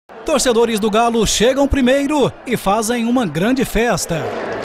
Torcedores do Galo chegam primeiro e fazem uma grande festa.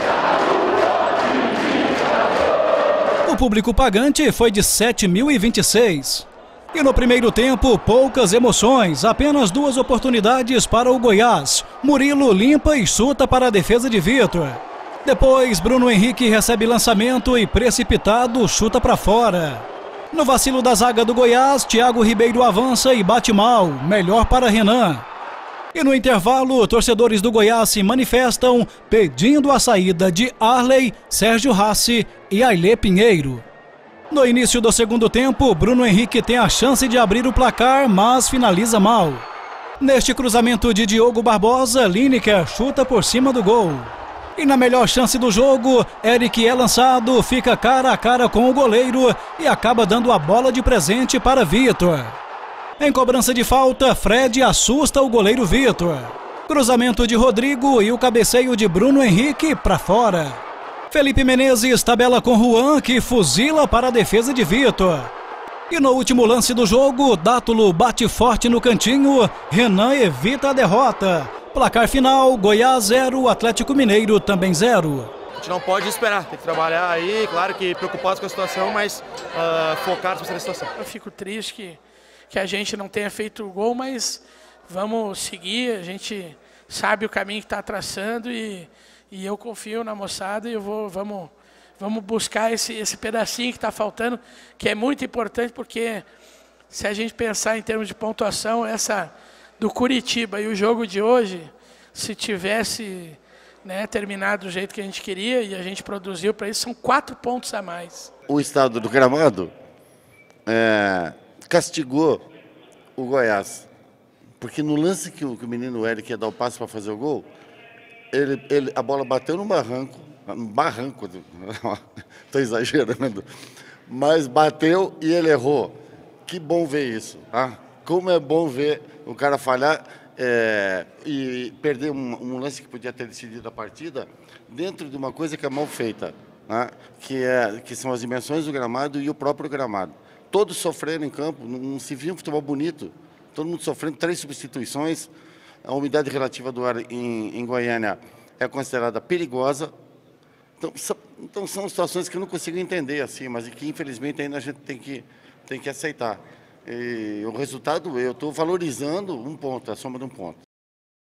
O público pagante foi de 7.026. E no primeiro tempo, poucas emoções, apenas 2 oportunidades para o Goiás. Murilo limpa e chuta para a defesa de Vitor. Depois, Bruno Henrique recebe lançamento e, precipitado, chuta para fora. No vacilo da zaga do Goiás, Thiago Ribeiro avança e bate mal, melhor para Renan. E no intervalo, torcedores do Goiás se manifestam pedindo a saída de Arley, Sérgio Rassi e Ailê Pinheiro. No início do segundo tempo, Bruno Henrique tem a chance de abrir o placar, mas finaliza mal. Neste cruzamento de Diogo Barbosa, Lineker chuta por cima do gol. E na melhor chance do jogo, Eric é lançado, fica cara a cara com o goleiro e acaba dando a bola de presente para Vitor. Em cobrança de falta, Fred assusta o goleiro Vitor. Cruzamento de Rodrigo e o cabeceio de Bruno Henrique para fora. Felipe Menezes tabela com Juan, que fuzila para a defesa de Vitor. E no último lance do jogo, Dátulo bate forte no cantinho, Renan evita a derrota. Placar final, Goiás 0, Atlético Mineiro também 0. A gente não pode esperar, tem que trabalhar aí, claro que preocupados com a situação, mas focados para essa situação. Eu fico triste que a gente não tenha feito o gol, mas vamos seguir, a gente sabe o caminho que está traçando e eu confio na moçada e vamos buscar esse pedacinho que está faltando, que é muito importante, porque se a gente pensar em termos de pontuação, essa do Curitiba e o jogo de hoje, se tivesse terminado do jeito que a gente queria e a gente produziu para isso, são 4 pontos a mais. O estado do gramado castigou o Goiás, porque no lance que o menino Eric ia dar o passe para fazer o gol, a bola bateu num barranco, estou exagerando, mas bateu e ele errou. Que bom ver isso, tá? Como é bom ver o cara falhar e perder um lance que podia ter decidido a partida dentro de uma coisa que é mal feita, né? Que são as dimensões do gramado e o próprio gramado. Todos sofreram em campo, não se viu um futebol bonito, todo mundo sofrendo, 3 substituições, a umidade relativa do ar em Goiânia é considerada perigosa. Então são situações que eu não consigo entender assim, mas que infelizmente ainda a gente tem que aceitar. E o resultado, eu estou valorizando um ponto, a soma de um ponto.